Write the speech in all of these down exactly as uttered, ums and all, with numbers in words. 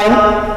line,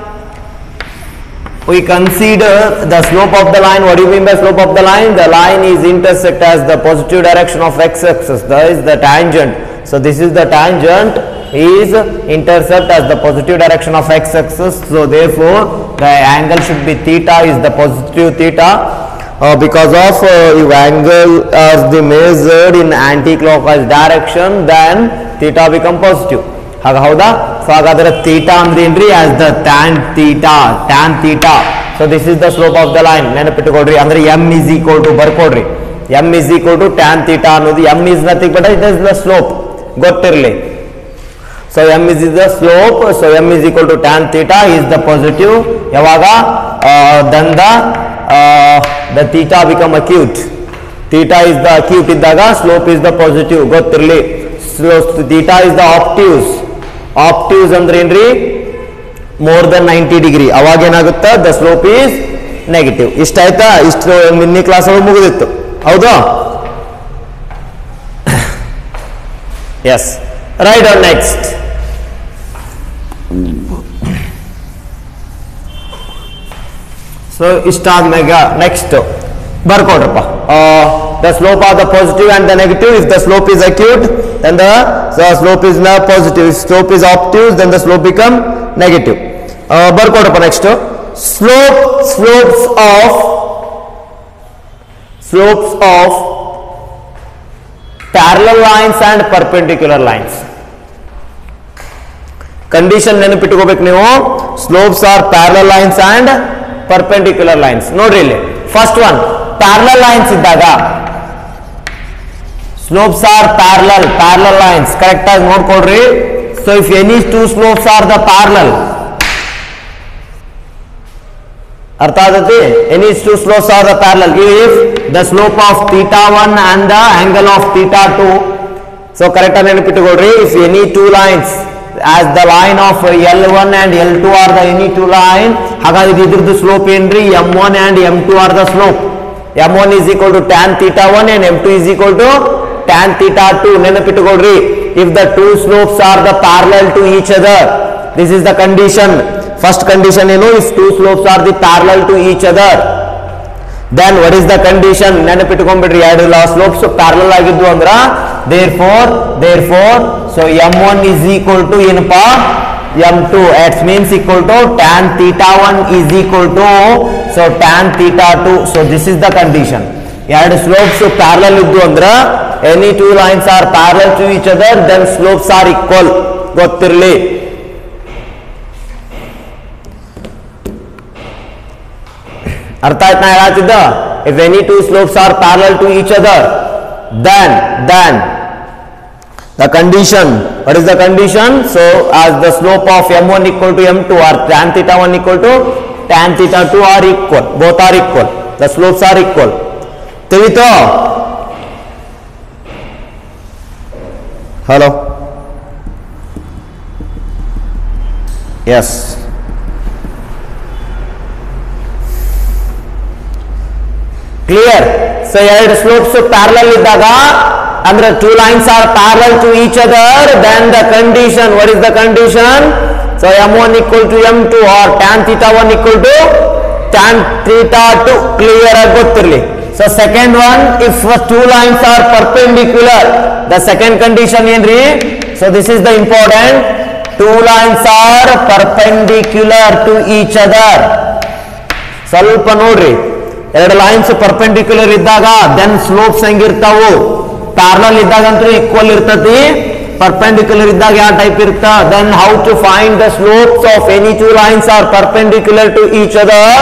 we consider the slope of the line. What do you mean by slope of the line? The line is intersect as the positive direction of x-axis, that is the tangent. So this is the tangent is intercept as the positive direction of x-axis. So therefore the angle should be theta, is the positive theta. Uh, because of uh, if angle as the measured in anti-clockwise direction, then theta become positive. ಹಾಗ ಹೌದಾ? So ಹಾಗಾದ್ರೆ theta ಅಂದ್ರೆ ಏನ್ರಿ? as the tan theta, tan theta. So this is the slope of the line. ನೆನಪಿಟ್ಟುಕೊಡ್ರಿ. ಅಂದ್ರೆ m is equal to ಬರ್ಕೊಡ್ರಿ. m is equal to tan theta ಅನ್ನೋದು m is nothing but it is the slope. ಗೊತ್ತಿರಲಿ. So m is the slope. So m is equal to tan theta is the positive. ಯಾವಾಗ uh, then the uh, the theta become acute. Theta is the acute ಇದ್ದಾಗ slope is the positive. ಗೊತ್ತಿರಲಿ. So theta is the obtuse. Obtuse ಅಂದ್ರೆ ಏನ್ರಿ? more than ninety degree. ಅವಾಗ ಏನಾಗುತ್ತೆ? the slope is negative. ಇಷ್ಟ ಆಯ್ತಾ? ಇಷ್ಟು ಮಿನಿ ಕ್ಲಾಸ್ ಒಳಗೆ ಮುಗಿದಿತ್ತು. ಹೌದಾ? yes. Right on next. So ಇಷ್ಟಾದ್ಮೇಗ next ಬರ್ಕೊಡ್ರಪ್ಪ. uh, the slope of the positive and the negative. If the slope is acute, then the, the slope is not positive. If slope is obtuse, then the slope become negative. uh, ಬರ್ಕೊಡ್ರಪ್ಪ next. slope slopes of slopes of parallel lines and perpendicular lines. Condition ನೆನಪಿಟ್ಟುಕೋಬೇಕು ನೀವು. Slopes are parallel lines and perpendicular lines. ನೋಡ್ರಿ ಇಲ್ಲಿ first one parallel lines ಇದ್ದಾಗ slopes are parallel parallel lines correct ಆಗಿ ನೋಡ್ಕೊಡ್ರಿ. So if any two slopes are the parallel, ಅರ್ಥ ಆಗತ್ತೆ? Any two slopes are the parallel if the slope of theta one and the angle of theta two. So correct ಆಗಿ ನೆನಪಿಟ್ಟುಕೊಡ್ರಿ. If any two lines as the line of L one and L two are the any two line, ಹಾಗಾದ್ರೆ ಇದ್ರದ್ದು slope ಏನ್ರಿ? m one and m two are the slope. m one is equal to tan theta one and m two is equal to tan theta two. ನೆನಪಿಟ್ಟುಕೊಡ್ರಿ. if the two slopes are the parallel to each other, this is the condition. first condition ಏನು? if two slopes are the parallel to each other, then what is the condition? ನೆನಪಿಟ್ಟುಕೊಂಡ್ಬಿಡ್ರಿ. ಎರಡು slopes parallel ಆಗಿದ್ದು ಅಂದ್ರ therefore therefore so m one is equal to ಏನಪ್ಪಾ? m two. it means equal to tan theta one is equal to so tan theta two. so this is the condition. ಎರಡು slopes parallel ಇದ್ದು ಅಂದ್ರ any two lines are parallel to each other, then slopes are equal. ಗೊತ್ತಿರಲಿ. ಅರ್ಥ ಆಯ್ತು ನಾ ಹೇಳತ್ತಿದ್ದ? if any two slopes are parallel to each other, then then the condition, what is the condition? So as the slope of m one equal to m two or tan theta one equal to tan theta two are equal, both are equal, the slopes are equal. ತಿಳಿತೋ? hello, yes. clear? so ಎರಡು slopes parallel ಇದ್ದಾಗ ಅಂದ್ರೆ two lines are parallel to each other, then the condition, what is the condition? so m one equal to m two or tan theta one equal to tan theta two. clear ಆಗಿ ಗೊತ್ತಿರಲಿ. so second one, if two lines are perpendicular, the second condition ಏನ್ರಿ? so this is the important, two lines are perpendicular to each other. ಸ್ವಲ್ಪ ನೋಡ್ರಿ, ಎರಡು lines perpendicular ಇದ್ದಾಗ then slopes ಹೆಂಗಿರ್ತಾವು? Parallel ಇದ್ದಾಗಂತೂ equal ಇರ್ತತಿ. ಪರ್ಪೆಂಡಿಕ್ಯುಲರ್ ಇದ್ದಾಗ ಯಾವ ಟೈಪ್ ಇರುತ್ತಾ? Then how to find the slopes of any two lines are perpendicular to each other.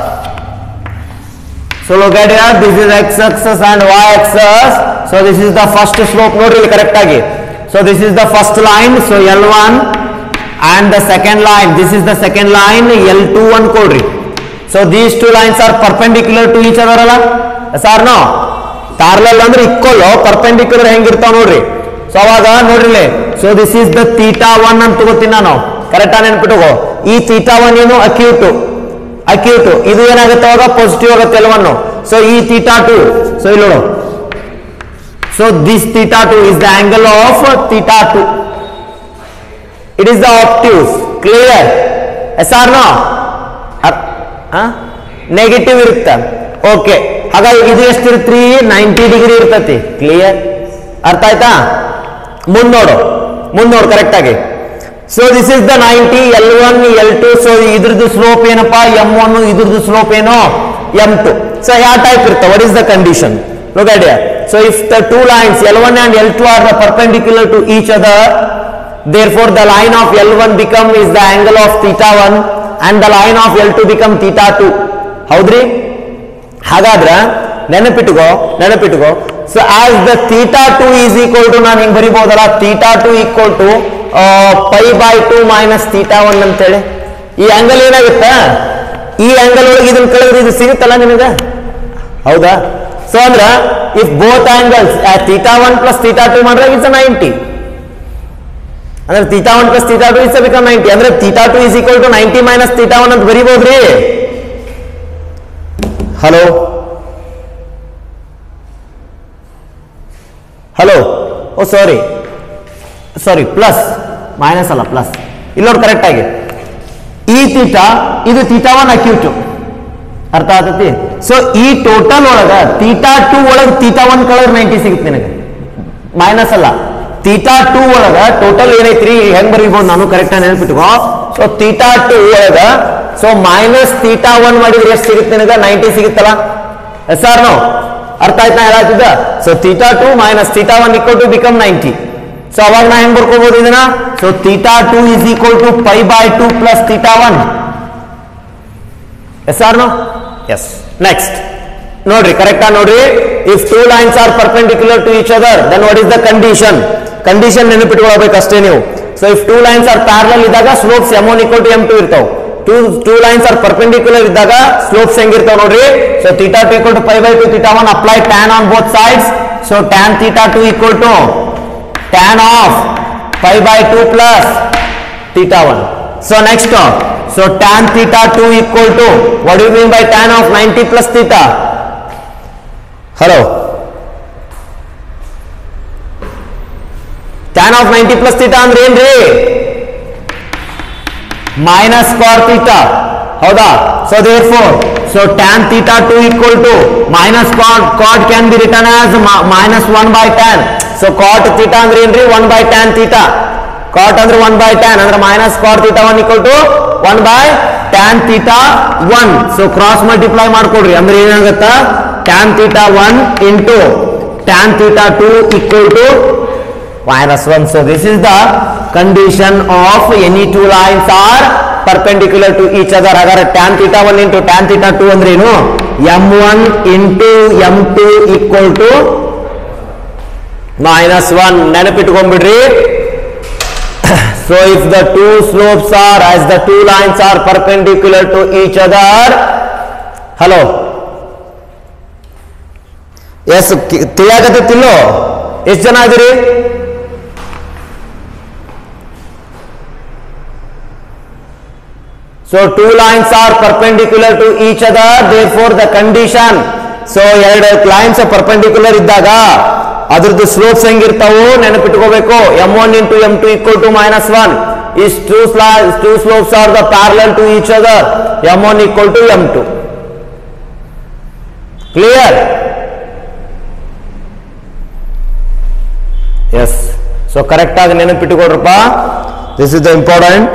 So look at here, this is x axis and y axis. So this is the first slope. ನೋಡ್ರಿ correct ಆಗಿ. So this is the first line, so L one and the second line, this is the second line L two ಅನ್ಕೊಡ್ರಿ. so these two lines are perpendicular to each other ಅಲ್ಲ? yes or no? Parallel ಅಂದ್ರೆ equal, perpendicular ಹೆಂಗಿರ್ತಾವ ನೋಡ್ರಿ. So ಅವಾಗ ನೋಡ್ರಿ, so this is the theta one ಅಂತ ತಗೋತೀನಿ ನಾನು. ಕರೆಕ್ಟ್ ಆಗಿ ನೆನ್ಪಿಟ್ಟುಕೋ. ಈ ಥೀಟಾ ಒನ್ ಏನು? Acute acute. ಇದು ಏನಾಗುತ್ತೆ ಅವಾಗ? ಪಾಸಿಟಿವ್ ಆಗುತ್ತೆ ಎಲ್ ಒನ್. ಸೊ ಈ ಥೀಟಾ ಟು, ಸೊ ಇಲ್ಲಿ ನೋಡು, so this theta two is the angle of theta two. It is the obtuse. Clear? Yes or no negative ಇರುತ್ತೆ. ಓಕೆ, ಹಾಗಾಗಿ ಇದು ಎಷ್ಟಿರ್ತ್ರಿ ನೈಂಟಿ ಡಿಗ್ರಿ ಇರ್ತತಿ. ಕ್ಲಿಯರ್, ಅರ್ಥ ಆಯ್ತಾ? ಮುಂದ್ ನೋಡು, ಮುಂದ್ ನೋಡು ಕರೆಕ್ಟ್ ಆಗಿ. So this is the ninety, L one L two. So ಇದ್ರದ್ದು ಸ್ಲೋಪ್ ಏನಪ್ಪಾ ಎಂ ಒನ್, ಇದ್ರದ್ದು ಸ್ಲೋಪ್ ಏನು ಎಂ ಟು. ಸೊ ಯಾವ ಟೈಪ್ ಇರುತ್ತೆ? What is the condition? Look at here. So if the two lines L one and L two are the perpendicular to each other, therefore the line of L one become is the angle of theta one and the line of L two become theta two. ಹೌದ್ರಿ? ಹಾಗಾದ್ರೆ ನೆನಪಿಟ್ಟುಕೋ ನೆನಪಿಟ್ಟುಕೋ so as the theta two is equal to, ನಾನು ಹಿಂಗೆ ಬರಿಬಹುದಲ್ಲ, theta two equal to pi by two minus theta one ಅಂತೇಳಿ. ಈ angle ಏನಾಗುತ್ತೆ? ಈ ಆಂಗಲ್ ಒಳಗೆ ಇದನ್ನ ಕಳೆದ್ರೆ ಇದು ಸಿಗುತ್ತಲ್ಲ ನಿನಗೆ, ಹೌದಾ? ಸೊ ಅಂದ್ರೆ if both angles theta one plus theta two ಮಾಡಿದ್ರೆ ಇಟ್ಸ್ ನೈಂಟಿ. ಅಂದ್ರೆ theta one plus theta two is become ninety. ಅಂದ್ರೆ theta two is equal to ninety minus theta one ಅಂತ ಬರಿಬಹುದ್ರಿ. Hello hello oh sorry sorry plus minus ಅಲ್ಲ plus. ಇಲ್ಲಿ ನೋಡಿ correct ಆಗಿ, ಈ ಥೀಟಾ ಇದು ಥೀಟಾ ಒನ್ ಅಕ್ಯೂಟ್, ಅರ್ಥ ಆಗ್ತತಿ? ಸೊ ಈ ಟೋಟಲ್ ಒಳಗ ಥೀಟಾ ಟೂ ಒಳಗೆ ಥೀಟಾ ಒನ್ ಕಳೆದ್ರೆ ನೈಂಟಿ ಸಿಗುತ್ತೆ ನಿನಗೆ, ಮೈನಸ್ ಅಲ್ಲ. ಥೀಟಾ ಟೂ ಒಳಗ ಟೋಟಲ್ ಏನೈತ್ರಿ ಹೆಂಗ್ ಬರೀಬಹುದು ನಾನು ಕರೆಕ್ಟ್ ಆಗಿ ನೆನಪಿಟ್ಕೋ. ಸೊ ಥೀಟಾ ಟೂ ಒಳಗ ಸೊ ಮೈನಸ್ ಥೀಟಾ ಒನ್ ಮಾಡಿದ್ರೆ ಎಷ್ಟು ಸಿಗುತ್ತೆ ನಿನಗೆ? ನೈಂಟಿ ಸಿಗುತ್ತಲ್ಲ. Yes or no? ಅರ್ಥ ಆಯ್ತಾ ಹೇಳತ್ತಿದ್ದ? So theta two minus theta one equal to become ninety. So ಅವಾಗ ನಾ ಹೆಂಗ್ ಬರ್ಕೋಬಹುದು ಇದನ್ನ? So theta two is equal to pi by two plus theta one. Yes or no? Yes. Next ನೋಡ್ರಿ, correct ಆಗಿ ನೋಡ್ರಿ. If two lines are perpendicular to each other then what is the condition? Condition ನೆನಪಿಟ್ಕೊಳ್ಬೇಕು ಅಷ್ಟೇ ನೀವು. So if two lines are parallel ಇದ್ದಾಗ slopes M one equal to M two ಇರ್ತಾವ. Two two lines are perpendicular ಇದ್ದಾಗ slopes ಹೆಂಗಿರ್ತಾವ ನೋಡ್ರಿ. So theta two equal to pi by two theta one, apply tan on both sides. So tan theta two equal to tan of pi by two plus theta one. So next, so tan theta two equal to, what do you mean by tan of ninety plus theta? Hello, tan of ninety plus theta ಅಂದ್ರೆ ಏನ್ರಿ? minus cot theta, ಹೌದಾ? so therefore so tan theta two equal to minus cot, cot can be written as minus one by tan. so cot theta ಅಂದ್ರೆ ಏನ್ರಿ? one by tan theta. cot ಅಂದ್ರೆ one by tan ಅಂದ್ರೆ minus cot theta one equal to one by tan theta one. so cross multiply ಮಾಡ್ಕೊಡ್ರಿ, ಅಂದ್ರೆ ಏನಾಗುತ್ತಾ? tan theta one into tan theta two equal to minus one. so this is the condition of any two lines are perpendicular to each other. ಹಾಗಾದ್ರೆ tan theta one into tan theta two ಅಂದ್ರೆ ಏನು? m one into m two equal to minus one. ನೆನಪಿಟ್ಕೊಂಡ್ಬಿಡ್ರಿ. so if the two slopes are, as the two lines are perpendicular to each other, hello, yes, ತಿಳಿಯಾಗತ್ತಿಲ್ಲೋ? ಎಷ್ಟು ಜನ ಆಗಿರಿ? so two lines are perpendicular to each other, therefore the condition, so ಎರಡು lines perpendicular ಇದ್ದಾಗ ಅದ್ರದ್ದು slopes ಹೆಂಗಿರ್ತಾವು ನೆನಪಿಟ್ಕೋಬೇಕು. M one into M two equal to minus one. Is two two slopes are the parallel to each other, M one equal to M two. Clear? Yes. So correct ಆಗಿ ನೆನಪಿಟ್ಟುಕೊಡ್ರಪ್ಪ. This is the important.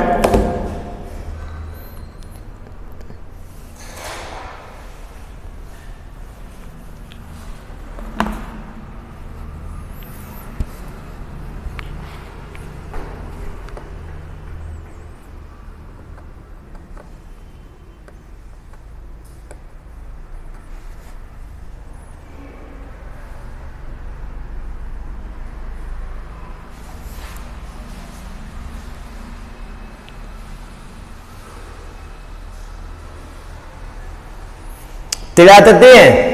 ತಿಳಿಯಾತತಿ?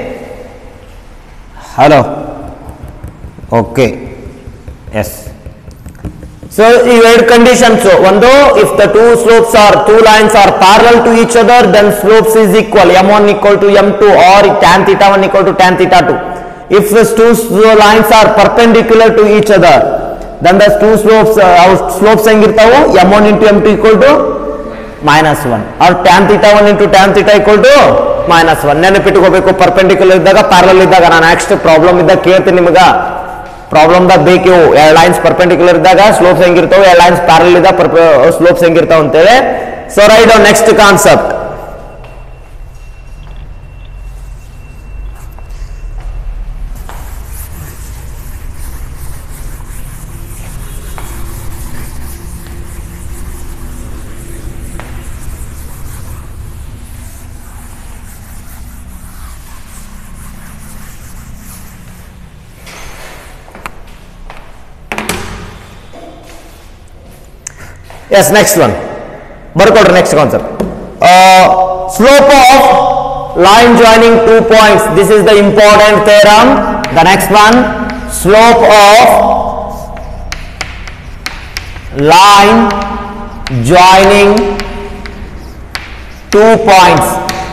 Hello, okay, yes. So ಈ ಎರಡು conditions, ಒಂದು if the two slopes are two lines are parallel to each other then slopes is equal, M one equal to M two or tan theta one equal to tan theta two. If the two lines are perpendicular to each other then the two slopes, slopes ಹೆಂಗಿರ್ತಾವು? M one into M two equal to minus one और tan theta one into tan theta equal to minus one. ನೆನಪಿಟ್ಕೋಬೇಕು, perpendicular ಇದ್ದಾಗ parallel ಇದ್ದಾಗ. ನಾನು next problem ಇದ್ದಾಗ ಕೇಳ್ತೀನಿ ನಿಮಗೆ, ಪ್ರಾಬ್ಲಮ್ದಾಗ ಬೇಕಿವು ಎರಡು ಲೈನ್ಸ್ ಪರ್ಪೆಂಡಿಕ್ಯುಲರ್ ಇದ್ದಾಗ ಸ್ಲೋಪ್ಸ್ ಹೆಂಗಿರ್ತಾವೆ, ಎರಡು ಲೈನ್ಸ್ ಪ್ಯಾರಲಲ್ ಇದ್ದಾಗ ಸ್ಲೋಪ್ಸ್ ಹೆಂಗಿರ್ತಾವ ಅಂತೇಳಿ. So write down next concept. Yes, next one. Barcode next concept. Uh, slope of line joining two points. This is the important theorem. The next one, slope of line joining two points.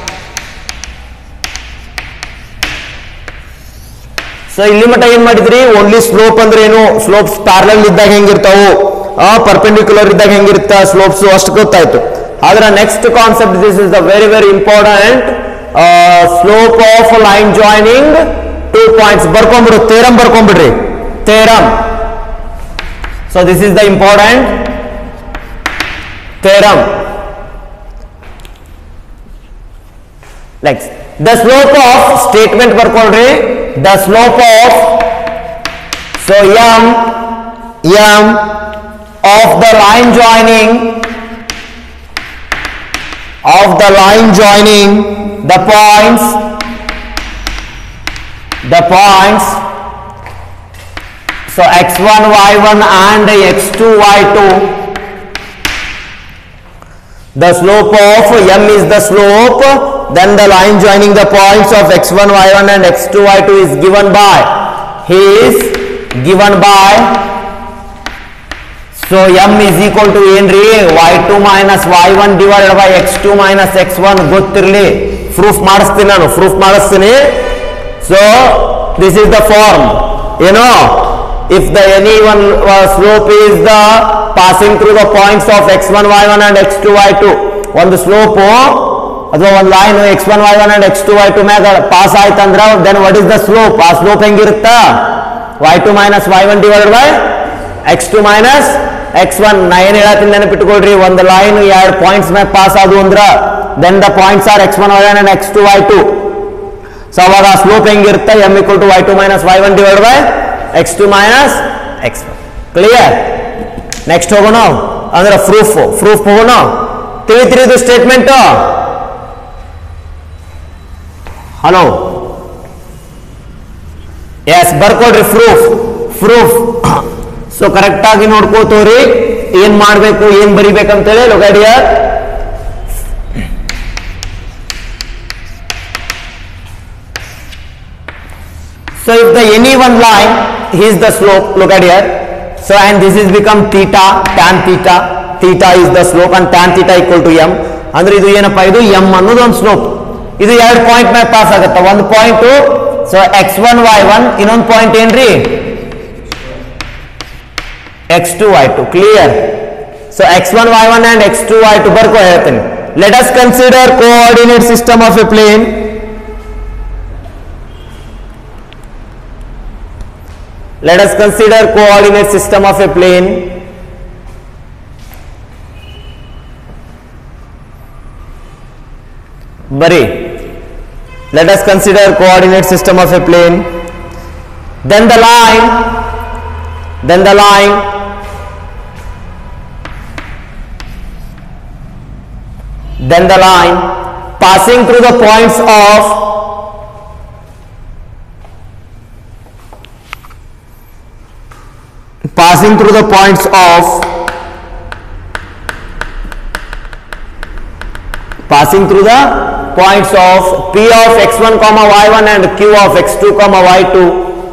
So ಇಲ್ಲಿ ಮಟ್ಟ ಏನು ಮಾಡಿದ್ರಿ, only slope ಅಂದ್ರೆ ಏನು, slopes parallel ಇದ್ದಾಗ ಹೆಂಗಿರ್ತಾವು, perpendicular ಇದ್ದಾಗ ಹೆಂಗಿರುತ್ತ slopes ಅಷ್ಟು ಗೊತ್ತಾಯ್ತು. ಆದ್ರೆ next concept, this is the very very important, slope of line joining two points. ಬರ್ಕೊಂಡ್ಬಿಡು, ಥೇರಮ್ ಬರ್ಕೊಂಡ್ಬಿಡ್ರಿ, theorem. So this is the important theorem. Next the slope of statement ಬರ್ಕೊಳ್ರಿ, the slope of, so M M of the line joining of the line joining the points the points so x one y one and x two y two. The slope of m is the slope, then the line joining the points of x one y one and x two y two is given by he is given by so m is equal to ಏನ್ರಿ, y two minus y one divided by x two minus x one. ಗೊತ್ತಿರಲಿ, proof ಮಾಡಿಸ್ತೀನಿ ನಾನು, proof ಮಾಡಿಸ್ತೀನಿ. So this is the form, ಏನೋ, if the any one slope is the passing through the points of x one Y one and x two Y two. ಒಂದು slope ಅಥವಾ ಒಂದು line x one Y one and x two Y two ಮ್ಯಾಗ pass ಆಯ್ತಂದ್ರ then what is the slope, ಆ slope ಹೆಂಗಿರುತ್ತ, y two minus Y one divided by X two minus X one. ನಾ ಏನ್ ಹೇಳತ್ತೀನಿ ನೆನಪಿಟ್ಕೊಳ್ರಿ, ಒಂದು ಲೈನ್ ಎರಡು ಪಾಯಿಂಟ್ಸ್ ಮ್ಯಾಗ pass ಆದವು ಅಂದ್ರ then the points are x one Y one and x two Y two. So ಅವಾಗ ಸ್ಲೋಪ್ ಹೆಂಗಿರುತ್ತೆ, M equal to Y two minus Y one divide by X two minus X one. Clear? Next ಹೋಗೋಣ ಅಂದ್ರೆ proof, proof ಹೋಗೋಣ. ತಿಳಿತಿರಿದು statement. Hello, yes ಬರ್ಕೊಡ್ರಿ proof, proof. So correct ಆಗಿ ನೋಡ್ಕೋತವ್ರಿ ಏನ್ ಮಾಡ್ಬೇಕು, ಏನ್ ಬರಿಬೇಕಂತೇಳಿ. Look at here. So if the any one line is the slope, look at here. So and this is become theta, tan theta, theta is the slope and tan theta equal to m. ಅಂದ್ರೆ ಇದು ಏನಪ್ಪಾ, ಇದು m ಅನ್ನೋದು ಒಂದು slope. ಇದು ಎರಡು point ಮ್ಯಾಗ pass ಆಗುತ್ತೆ. ಒಂದು point so x one Y one, ಇನ್ನೊಂದು ಪಾಯಿಂಟ್ ಏನ್ರಿ x two Y two. Clear? So x one Y one and x two Y two ಬರ್ಕೊ ಹೇಳ್ತೀನಿ. Let us consider coordinate system of a plane. Let us consider coordinate system of a plane. Bari. Let us consider coordinate system of a plane. Then the line, then the line, then the line passing through the points of passing through the points of passing through the points of P of x one comma y one and Q of x two comma y two.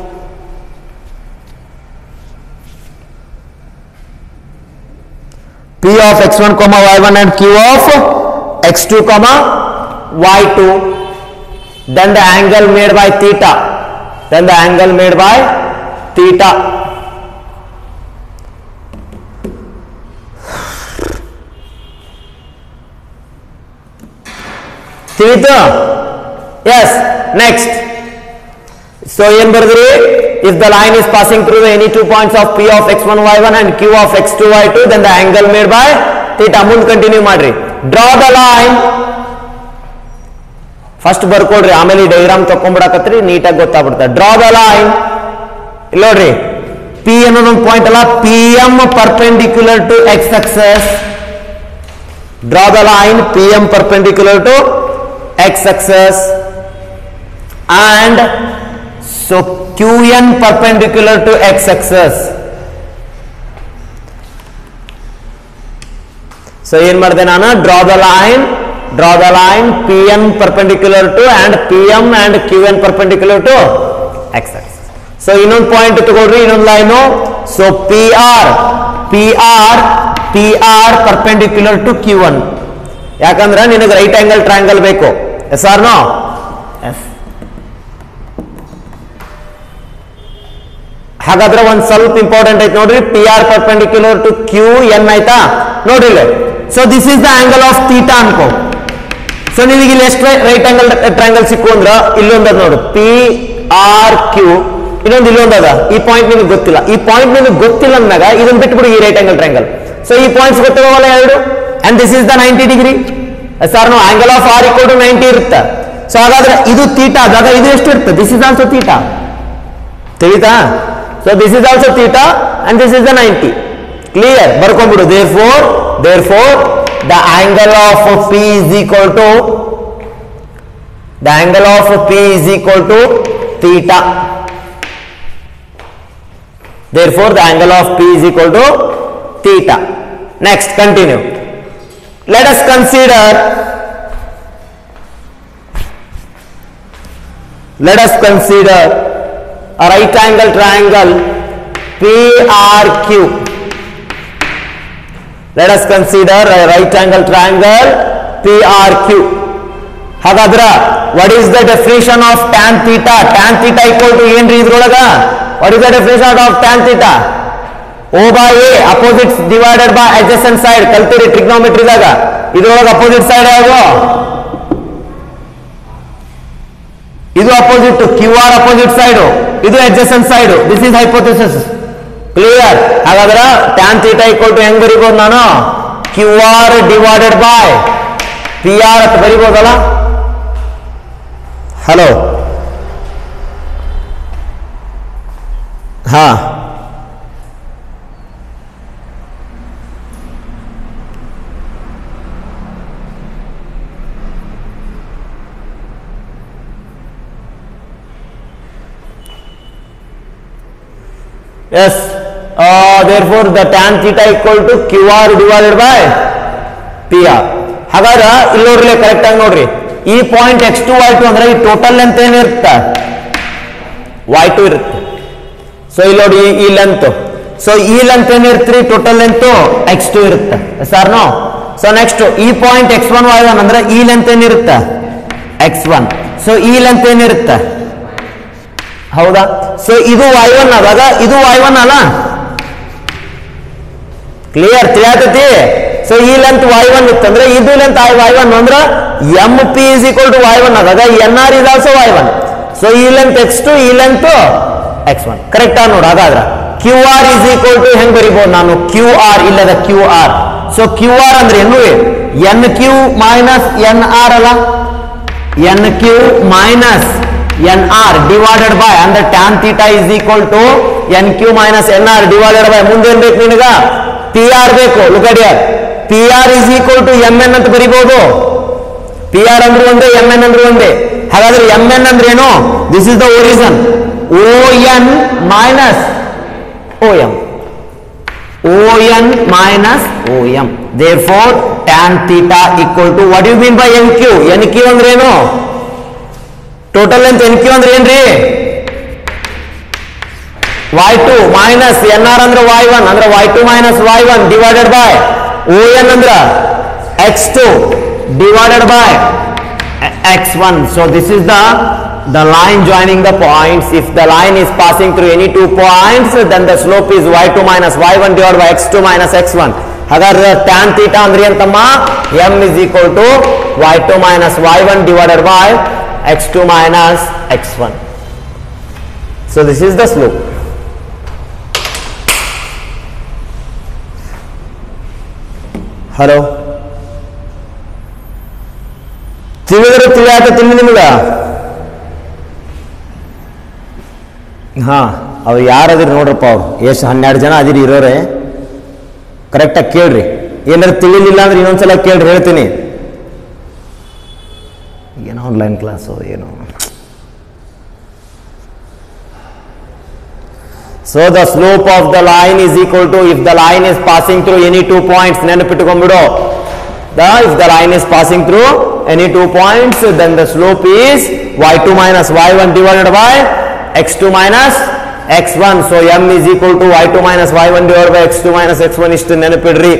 P of x one comma y one and Q of x two comma y two. Then the angle made by theta. Then the angle made by theta. ತಿಳಿತು? ಎಸ್. Next, so ಏನ್ ಬರೆದ್ರಿ? If the line is passing through any two points of P of x one Y one and Q of x two Y two, then the angle made by theta. ಮುಂದೆ continue ಮಾಡ್ರಿ. Draw the line. First ಬರ್ಕೊಡ್ರಿ, ಆಮೇಲೆ ಈ diagram ತಕೊಂಡ್ಬಿಡಕತ್ರಿ, ನೀಟಾಗಿ ಗೊತ್ತಾಗ್ಬಿಡ್ತಾರೆ. Draw the line. ಇಲ್ಲಿ ನೋಡ್ರಿ, P ಅನ್ನೋದೊಂದು point ಅಲ್ಲ, P M perpendicular to x axis. Draw the line P M perpendicular to x axis and so qn perpendicular to x axis. so ಏನ್ ಮಾಡಿದೆ ನಾನು? draw the line draw the line pn perpendicular to and pm and qn perpendicular to x axis. so ಇನ್ನೊಂದು point ತಗೊಳ್ರಿ, ಇನ್ನೊಂದು line. so pr pr pr perpendicular to q1. ಯಾಕಂದ್ರೆ ನಿನಗೆ right angle triangle ಬೇಕು. Yes or no? Yes. ಹಾಗಾದ್ರೆ ಒಂದ್ ಸ್ವಲ್ಪ important ಐತೆ ನೋಡ್ರಿ, P R perpendicular to Q N ಆಯ್ತಾ? ನೋಡ್ರಿ, so this is the angle of theta ಅನ್ಕೋ. ಸೊ ನಿಮಗೆ ಇಲ್ಲಿ ಎಷ್ಟು ರೈಟ್ ಆಂಗಲ್ ಟ್ರಯಾಂಗಲ್ ಸಿಕ್ಕು ಅಂದ್ರ ಇಲ್ಲೊಂದದ ನೋಡು, ಪಿ ಆರ್ ಕ್ಯೂ. ಇನ್ನೊಂದು ಇಲ್ಲೊಂದದ. ಈ ಪಾಯಿಂಟ್ ನಿಮಗೆ ಗೊತ್ತಿಲ್ಲ. ಈ ಪಾಯಿಂಟ್ ನಿಮಗೆ ಗೊತ್ತಿಲ್ಲ ಅಂದಾಗ ಇದನ್ನ ಬಿಟ್ಬಿಡು, ಈ ರೈಟ್ ಆಂಗಲ್ ಟ್ರಯಾಂಗಲ್. ಸೊ ಈ ಪಾಯಿಂಟ್ಸ್ ಗೊತ್ತಿರೋವಲ್ಲ ಎರಡು, and this is the ninety degree. Sir no angle of R equal to ninety ಇರುತ್ತೆ. ಸೊ ಹಾಗಾದ್ರೆ ಇದು ಥೀಟಾ ಆದಾಗ ಇದು ಎಷ್ಟು ಇರುತ್ತೆ? This is also theta. ತಿಳಿತಾ? So this is also theta and this is the ninety. Clear? ಬರ್ಕೊಂಡ್ಬಿಡು. Therefore, therefore the angle of P is equal to the angle of P is equal to theta. Therefore the angle of P is equal to theta. Next, continue. Let us consider let us consider a right angle triangle P R Q. Let us consider a right angle triangle P R Q. ಹಾಗಾದ್ರೆ what is the definition of tan theta? Tan theta equal to ಏನ್ರಿ ಇದ್ರೊಳಗ? What is the definition of tan theta? O by A, opposites divided by adjacent side. ಕಲ್ತಿರಿ trigonometry ದಾಗ. ಇದ್ರೊಳಗ opposite side ಯಾವುದು? ಇದು opposite, Q R opposite side, ಇದು adjacent side. This is hypothesis. Clear? ಹಾಗಾದ್ರೆ tan theta equal to ಹೆಂಗ್ ಬರಿಬಹುದು ನಾನು? Q R divided by P R ಅಂತ ಬರಿಬಹುದಲ್ಲ? ಹಲೋ, ಹಾ, yes. Uh, therefore the tan theta equal to Q R divided by P R. ಹಾಗಾದ್ರೆ ಇಲ್ಲಿ ನೋಡ್ರಿ, ಕರೆಕ್ಟ್ ಆಗಿ ನೋಡ್ರಿ, ಈ point x two Y two ಅಂದ್ರೆ ಈ ಟೋಟಲ್ ಲೆಂತ್ ಏನಿರುತ್ತೆ? ವೈ ಟು ಇರುತ್ತೆ. ಸೊ ಇಲ್ಲಿ ನೋಡಿ, ಈ ಲೆಂತ್, ಸೊ ಈ ಲೆಂತ್ ಏನಿರ್ತ್ರಿ? ಟೋಟಲ್ ಲೆಂತ್ ಎಕ್ಸ್ ಟು ಇರುತ್ತೆ. Sir no? ಸೊ ನೆಕ್ಸ್ಟ್ ಈ point x one Y one ಅಂದ್ರೆ ಈ ಲೆಂತ್ ಏನಿರುತ್ತೆ? X one. ಸೊ ಈ ಲೆಂತ್ ಏನಿರುತ್ತೆ? ಹೌದಾ? ಸೊ ಇದು ವೈ ಒನ್ ಆದಾಗ ಇದು ವೈ ಒನ್ ಅಲ್ಲ? ಕ್ಲಿಯರ್? ತಿಳಿಯತೈತಿ? ಸೊ ಈ ಲೆಂತ್ ವೈ ಒನ್ ಇತ್ತಂದ್ರೆ ಇದು ಲೆಂತ್ ಐ ವೈ ಒನ್ ಅಂದ್ರೆ M P is equal to Y one ಆದಾಗ N R is also Y one. So ಈ ಲೆಂತ್ ಎಕ್ಸ್ ಟು, ಈ ಲೆಂತ್ ಎಕ್ಸ್ ಒನ್. ಕರೆಕ್ಟ್ ಆಗಿ ನೋಡು. ಹಾಗಾದ್ರೆ Q R is equal to ಹೆಂಗ್ ಬರಿಬಹುದು ನಾನು? ಕ್ಯೂ ಆರ್ ಇಲ್ಲದ Q R. So Q R ಅಂದ್ರೆ ಏನು? N Q minus N R ಅಲ್ಲ? N Q minus N R divided by ಅಂದ್ರೆ tan theta is equal to N Q minus N R divided by ಮುಂದೆ ಏನ್ ಬೇಕು ನಿನಗ? P R ಬೇಕು. Look at P R is equal to M N ಅಂತ ಬರಿಬಹುದು. P R ಅಂದ್ರೆ ಒಂದೇ, ಎಂ ಎನ್ ಅಂದ್ರೆ ಒಂದೇ. ಹಾಗಾದ್ರೆ ಎಂ ಎನ್ ಅಂದ್ರೆ ಏನು? This is the origin. O N minus O M, O N minus O M. therefore tan theta equal to what do you mean by N Q? N Q ಅಂದ್ರೆ ಏನು? Total length N Q ಅಂದ್ರೆ ಏನ್ರಿ? Y two minus N R ಅಂದ್ರೆ Y one ಅಂದ್ರೆ Y two minus Y one divided by O N ಅಂದ್ರೆ X two divided by x one. So this is the the line joining the points. If the line is passing through any two points, then the slope is y two minus y one divided by x two minus x one. ಹಾಗಾದ್ರೆ tan theta ಅಂದ್ರೆ ಅಂತಮ್ಮ m is equal to y two minus y one divided by x two minus x one. So this is the slope. Hello. ತಿಳಿದ್ರೆ ತಿಳಿಯಾಕ ತಿಳಿ ನಿಮ್ಗ ಹಾ ಅವ್ರು ಯಾರದಿರಿ ನೋಡ್ರಪ್ಪ ಅವ್ರು ಎಷ್ಟು ಹನ್ನೆರಡು ಜನ ಅದಿರಿ ಇರೋರೆ ಕರೆಕ್ಟಾಗಿ ಕೇಳ್ರಿ ಏನಾದ್ರು ತಿಳಿಲಿಲ್ಲ ಅಂದ್ರೆ ಇನ್ನೊಂದ್ಸಲ ಕೇಳ್ರಿ ಹೇಳ್ತೀನಿ ಏನೋ ಆನ್ಲೈನ್ ಕ್ಲಾಸು ಏನೋ So the slope of the line is equal to, if the line is passing through any two points, ನೆನಪಿಟ್ಟುಕೊಂಡ್ಬಿಡು the if the line is passing through any two points, then the slope is y two minus y one divided by x two minus x one. So m is equal to y two minus y one divided by x two minus x one. ಇಷ್ಟು ನೆನಪಿಡ್ರಿ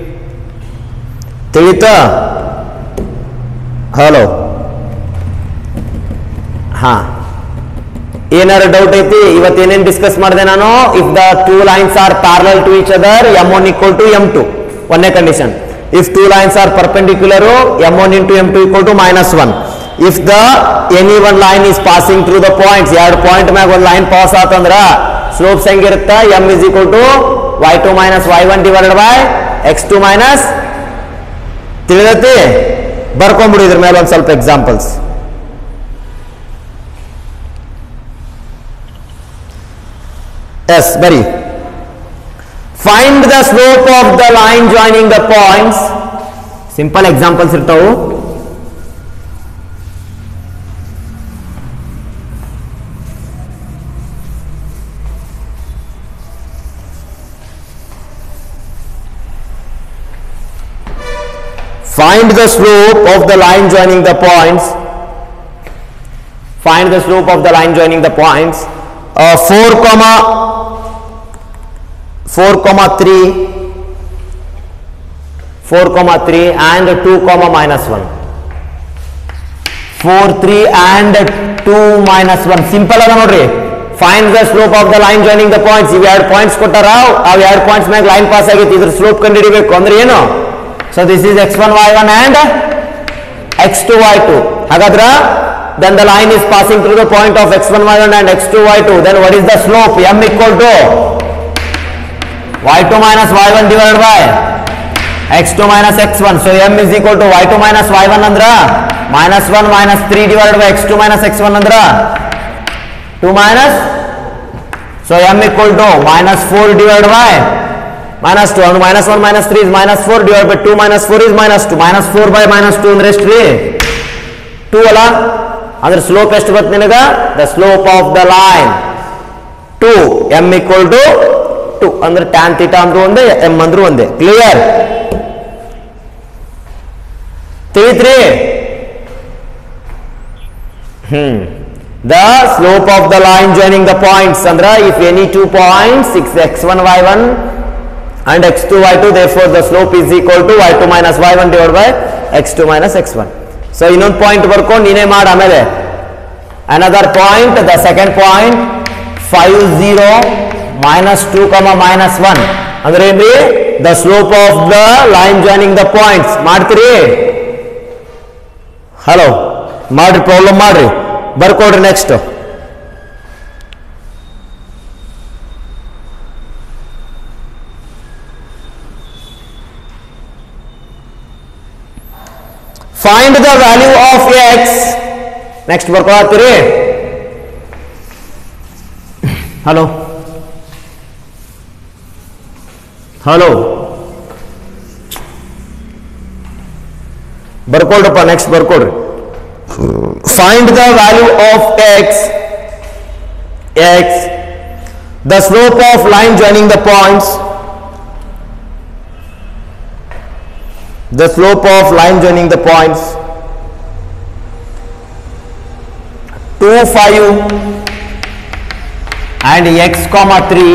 ತಿಳಿತಾ hello ಹಾ ಏನಾರು doubt ಐತಿ ಇವತ್ತು ಏನೇನು discuss ಮಾಡಿದೆ ನಾನು if the two lines are parallel to each other M one equal to M two ಒಂದೇ condition if two lines are perpendicular M one into M two equal to minus one if the any one line is passing through the points ಎರಡು point ಮ್ಯಾಗ ಒಂದು line pass ಆತಂದ್ರ slopes ಹೆಂಗಿರುತ್ತೆ M is equal to Y two minus Y one divided by X two minus ತಿಳಿದತಿ ಬರ್ಕೊಂಡ್ಬಿಡು ಇದ್ರ ಮೇಲೆ ಒಂದು ಸ್ವಲ್ಪ examples Yes, very. Find the slope of the line joining the points. Simple examples irtavu. Find the slope of the line joining the points. Find the slope of the line joining the points. Uh, four comma four comma three four comma three and two comma minus one four three and two minus one simple ada nodri find the slope of the line joining the points iv ಎರಡು points ಕೊಟ್ಟಾರ ಅವು ಎರಡು points ಮ್ಯಾಗ line pass ಆಗೈತಿ ಇದ್ರ slope ಕಂಡುಹಿಡಿಬೇಕು ಅಂದ್ರೆ ಏನು so this is x one y one and x two y two ಹಾಗಾದ್ರೆ then the line is passing through the point of x one y one and x two y two, then what is the slope? M equal to y two minus y one divided by x two minus x one. So m is equal to y two minus y one andra minus one minus three divided by x two minus x one andra two minus, so m equal to minus four divided by minus two, and minus one minus three is minus four divided by two minus four is minus two, minus four by minus two ಅಂದ್ರೆ ಎಷ್ಟು ರೀ two ಅಲ್ಲ ಅಂದ್ರೆ slope ಎಷ್ಟು ಬರುತ್ತೆ ನಿನಗ the slope of the line two M equal to two ಅಂದ್ರೆ tan theta ಅಂದ್ರೂ ಒಂದೇ ಎಮ್ ಅಂದ್ರೂ ಒಂದೇ ಕ್ಲಿಯರ್ ತಿಳಿತ್ರಿ hmm the slope of the line joining the points ಅಂದ್ರೆ if any two points six X one Y one and x two y two, therefore the slope is equal to y two minus y one divided by x two minus x one. So ಇನ್ನೊಂದು point ಬರ್ಕೊಂಡು ನೀನೇ ಮಾಡಿ ಆಮೇಲೆ another point, the second point five zero minus two comma minus one ಅಂದ್ರೆ ಏನ್ರಿ the slope of the line joining the points ಮಾಡ್ತೀರಿ hello ಮಾಡ್ರಿ problem ಮಾಡ್ರಿ ಬರ್ಕೊಡ್ರಿ next find the value of x next ಬರ್ಕೊಳತ್ತೀರಿ ಹಲೋ ಹಲೋ ಬರ್ಕೊಳ್ರಪ್ಪ next ಬರ್ಕೊಳ್ರಿ find the value of x x the slope of line joining the points the slope of line joining the points two five and x comma three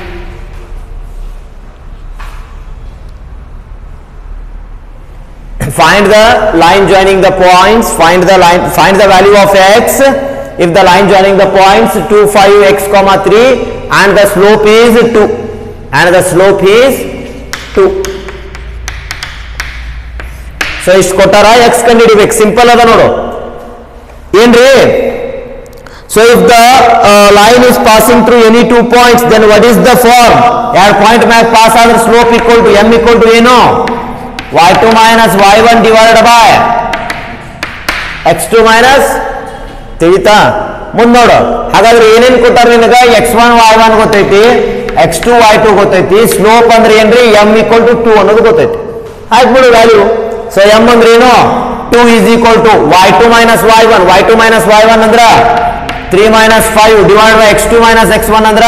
find the line joining the points find the line find the value of x if the line joining the points two five x comma three and the slope is two and the slope is two. So ಇಷ್ಟು ಕೊಟ್ಟಾರ, X ಕಂಡು ಹಿಡಿಬೇಕು, simple ಅದ ನೋಡು ಏನ್ರಿ. So if the line is passing through any two points then what is the form? ಎರಡು point ಮ್ಯಾಗ pass ಆದ್ರೆ slope equal to M equal to ಏನು? Y two minus Y one divided by X two minus, ತಿಳಿತಾ? ಮುಂದ್ ನೋಡು, ಹಾಗಾದ್ರೆ ಏನೇನ್ ಕೊಟ್ಟಾರ ನಿನಗ? ಎಕ್ಸ್ ಒನ್ ವೈ ಒನ್ ಗೊತ್ತೈತಿ, ಎಕ್ಸ್ ಟು ವೈ ಟು ಗೊತ್ತೈತಿ, ಸ್ಲೋಪ್ ಅಂದ್ರೆ ಏನ್ರಿ? ಎಮ್ ಈಕ್ವಲ್ ಟು ಟೂ ಅನ್ನೋದು ಗೊತ್ತೈತಿ. ಹಾಕ್ಬಿಡು ವ್ಯಾಲ್ಯೂ. ಸೊ ಎಮ್ ಅಂದ್ರೆ ಏನು? Two is equal to Y two minus Y one, Y two minus Y one ಅಂದ್ರ three minus five divide by X two minus X one ಅಂದ್ರ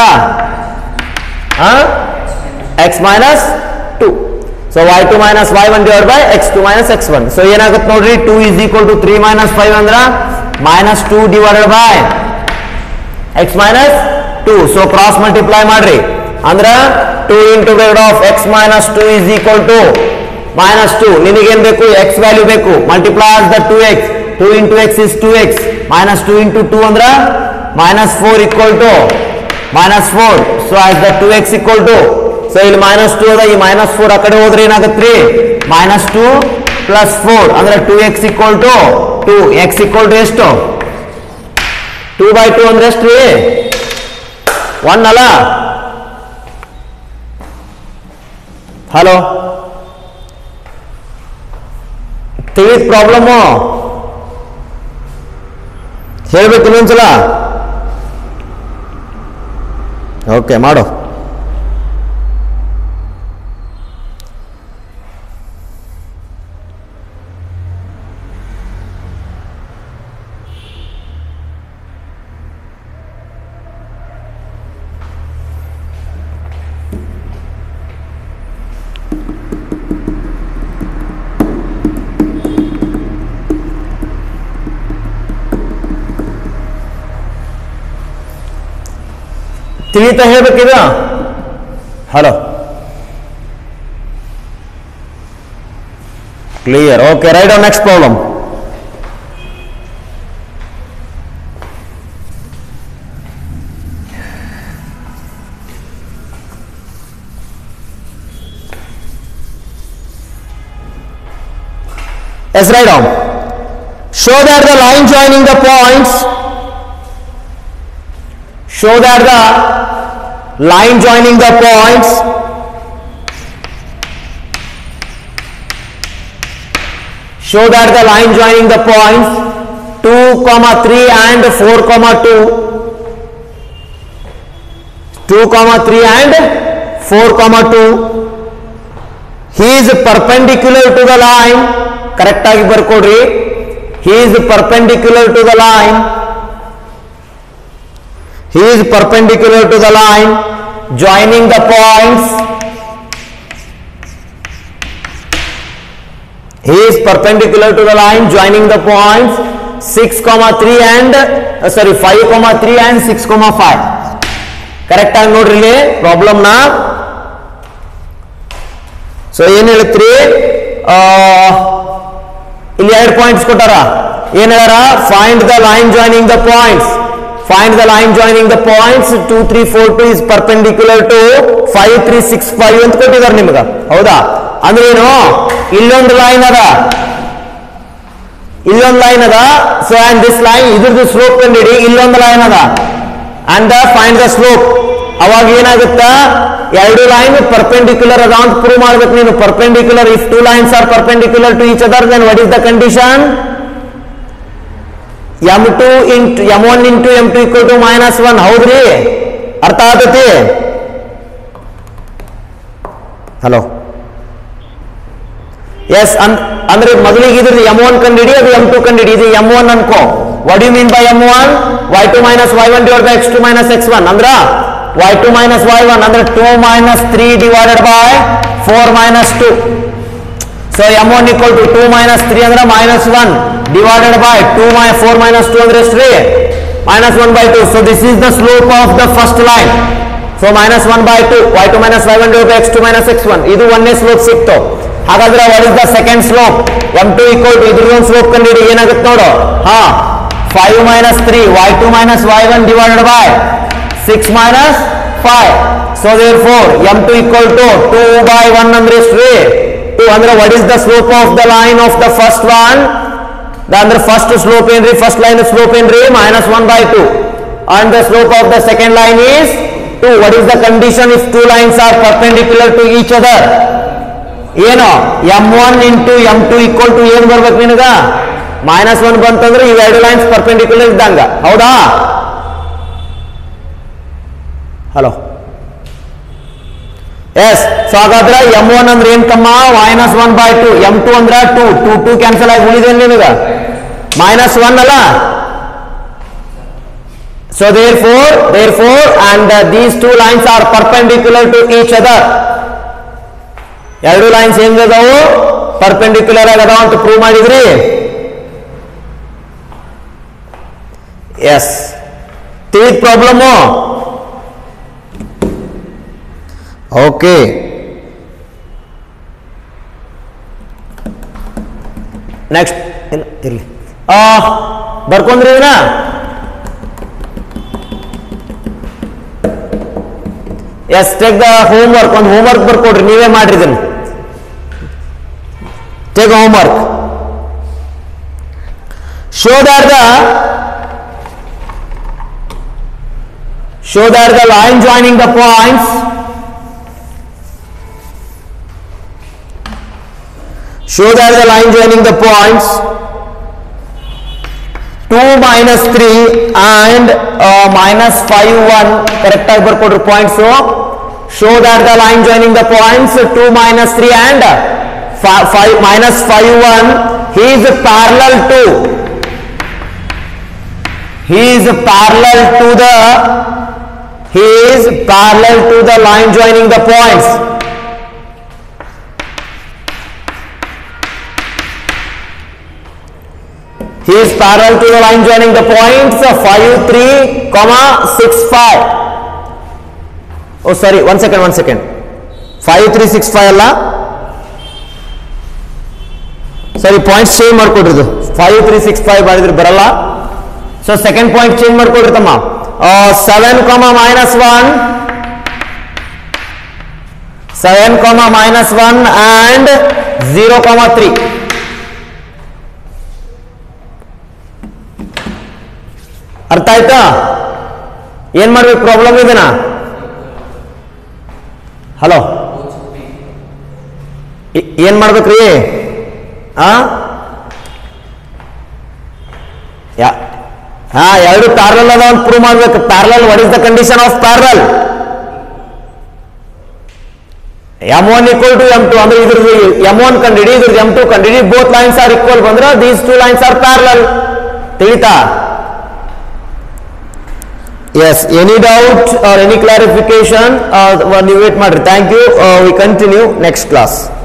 X minus two. So Y two minus Y one divide by X two minus X one. So ಏನಾಗುತ್ತೆ ನೋಡ್ರಿ, two is equal to three minus five ಅಂದ್ರ minus two divided by X minus two. So cross multiply ಮಾಡ್ರಿ ಅಂದ್ರ two into bracket of X minus two is equal to minus two. ನಿನಗೇನ್ ಬೇಕು? X value ಬೇಕು. Multiply as the two X, two into X is two X, minus two into two ಅಂದ್ರ minus four equal to minus four. So as the two X equal to, so ಇಲ್ಲಿ minus two ಅದ, ಈ minus four ಆ ಕಡೆ ಹೋದ್ರೆ ಏನಾಗತ್ರಿ? Minus two plus four ಅಂದ್ರೆ two X equal to two. X equal to ಎಷ್ಟು? ಟೂ ಬೈ ಟೂ ಅಂದ್ರೆ ಎಷ್ಟು ರೀ? ಒನ್ ಅಲ್ಲ? ಹಲೋ, ತಿಳಿದ ಪ್ರಾಬ್ಲಮ್ಮು ಹೇಳ್ಬೇಕು ಇನ್ನೊಂದ್ಸಲ? ಓಕೆ ಮಾಡು. ತಿಳಿತಾ ಹೇಳ್ಬೇಕಿದ? Hello, clear? Okay, right on next problem. Yes, write down. Show that the line joining the points show that the line joining the points show that the line joining the points two comma three and four comma two two comma three and four comma two he is perpendicular to the line. Correct agi barkodri. He is perpendicular to the line. He is perpendicular to the line joining the points. He is perpendicular to the line joining the points six comma three and uh, sorry five comma three and six comma five. Correct agi nodri ಇಲ್ಲಿ problem ನ. So ಏನು ಹೇಳ್ತೀರಿ, ಇಲ್ಲಿ ಎರಡು points ಕೊಟ್ಟಾರ. ಏನ್ ಹೇಳ್ಯಾರ? Find the line joining the points. Find the line joining the points two three four two is perpendicular to five three six five ಅಂತ ಕೊಟ್ಟಿದ್ದಾರೆ ನಿಮ್ಗ. ಹೌದಾ? ಅಂದ್ರೆ ಏನು? ಇಲ್ಲೊಂದು ಲೈನ್ ಅದ, ಇಲ್ಲೊಂದು ಲೈನ್ ಅದ. ಸೊ ಅಂಡ್ ದಿಸ್ ಲೈನ್ ಇದ್ರದ್ದು ಸ್ಲೋಪ್ ಕಂಡಿಡಿ. ಇಲ್ಲೊಂದು ಲೈನ್ ಅದ ಅಂಡ್ ಫೈಂಡ್ ದ ಸ್ಲೋಪ್. ಅವಾಗ ಏನಾಗುತ್ತ? ಎರಡು ಲೈನ್ ಪರ್ಪೆಂಡಿಕ್ಯುಲರ್ ಅದ ಅಂತ ಪ್ರೂವ್ ಮಾಡ್ಬೇಕು ನೀನು. Perpendicular, if two lines are perpendicular to each other then what is the condition? M two into M one into M two equal to minus one. ಹೌದ್ರಿ? ಅರ್ಥ ಆಗತೈತಿ? Hello, yes. ಅಂದ್ರೆ ಮೊದಲಿಗೆ ಇದ್ರ ಎಂ ಒನ್ ಕಂಡಿಡಿ, ಅದು M two ಕಂಡಿಡಿ. ಇದು M one ಅನ್ಕೋ. What you mean by M one? Y two minus Y one divide by X two minus X one. ಅಂದ್ರ Y two minus Y one ಅಂದ್ರೆ two minus three divided by four minus two. So M one equal to two minus three ಅಂದ್ರೆ minus one divided by two my four minus two ಅಂದ್ರೆ ಎಷ್ಟು ರೀ? Minus one by two. So this is the slope of the first line. So minus one by two Y two minus Y one divide by X two minus X one. ಇದು ಒಂದೇ slope ಸಿಕ್ತು. ಹಾಗಾದ್ರೆ what is the second slope? M two equal to ಇದ್ರದೊಂದು slope ಕಂಡಿಡಿ. ಏನಾಗುತ್ತೆ ನೋಡು. ಹಾ, five minus three Y two minus Y one divided by six minus five. So therefore M two equal to two by one ಅಂದ್ರೆ ಎಷ್ಟು ರೀ? two ಅಂದ್ರೆ what is the slope of the line of the first one? The under first slope ಏನ್ರಿ, first line slope ಏನ್ರಿ, minus one by two, and the slope of the second line is two. What is the condition if two lines are perpendicular to each other? ಏನು M one into M two equal to ಏನು ಬರ್ಬೇಕು ನಿನಗ, minus one ಬಂತಂದ್ರೆ ಈ ಎರಡು lines perpendicular ಇದ್ದಂಗ, ಹೌದಾ? Hello, yes. So ಹಾಗಾದ್ರೆ ಎಂ ಒನ್ ಅಂದ್ರೆ ಏನ್ ಕಮ್ಮ, minus one by two, M two ಅಂದ್ರೆ ಟೂ, ಟೂ ಟೂ ಕ್ಯಾನ್ಸಲ್ ಆಗಿ ಉಳಿದೇನು ನಿನಗ ಮೈನಸ್ ಒನ್ ಅಲ್ಲ. So therefore therefore and these two lines are perpendicular to each other. ಎರಡು ಲೈನ್ಸ್ ಹೆಂಗದಾವು, ಪರ್ಪೆಂಡಿಕ್ಯುಲರ್ ಆಗಿ ಅದಾವ ಅಂತ ಪ್ರೂವ್ ಮಾಡಿದ್ರಿ. ಎಸ್, ತಿಳಿದ ಪ್ರಾಬ್ಲಮು? ಓಕೆ, ನೆಕ್ಸ್ಟ್ ಇರ್ಲಿ ಬರ್ಕೊಂಡ್ರಿ ಇದನ್ನ. Yes, take the homework. ಒಂದು ಹೋಮ್ ವರ್ಕ್ ಬರ್ಕೊಡ್ರಿ, ನೀವೇ ಮಾಡ್ರಿ ಇದನ್ನು. Take homework. Show that the show that the line joining the points show that the line joining the points two minus three and uh, minus five one correct ಆಗಿ ಬರ್ಕೊಡ್ರಿ points. show that the line joining the points two minus three and five minus five one he is parallel to he is parallel to the he is parallel to the line joining the points. He is parallel to the line joining the points five three comma six five. Oh sorry, one second one second five three six five ಅಲ್ಲ, ಸರಿ points change ಮಾಡ್ಕೊಡ್ರಿದು. five three six five ಮಾಡಿದ್ರೆ ಬರಲ್ಲ. So second point change ಮಾಡ್ಕೊಡ್ರಿ ತಮ್ಮ. seven comma minus one seven comma minus one and zero comma three. ಅರ್ಥ ಆಯ್ತಾ? ಏನ್ ಮಾಡ್ಬೇಕು ಪ್ರಾಬ್ಲಮ್ ಇದನ್ನ? ಹಲೋ, ಏನ್ ಮಾಡ್ಬೇಕ್ರಿ? ಆ ಹಾ ಎರಡು ಪ್ಯಾರಲಲ್ ಅದ ಅಂತ ಪ್ರೂವ್ ಮಾಡ್ಬೇಕು. Parallel, what is the condition of parallel? M one equal to M two ಅಂದ್ರೆ ಇದ್ರದ್ದು ಎಂ ಒನ್ ಕಂಡಿಡಿ, ಇದ್ರದ್ದು ಎಂ ಟು ಕಂಡಿಡಿ, ಬೋತ್ ಲೈನ್ಸ್ ಆರ್ ಈಕ್ವಲ್ ಬಂದ್ರೆ these two lines are parallel. ತಿಳಿತಾ? Yes, any doubt or any clarification, uh, you wait, madri. Thank you. Uh, we continue next class.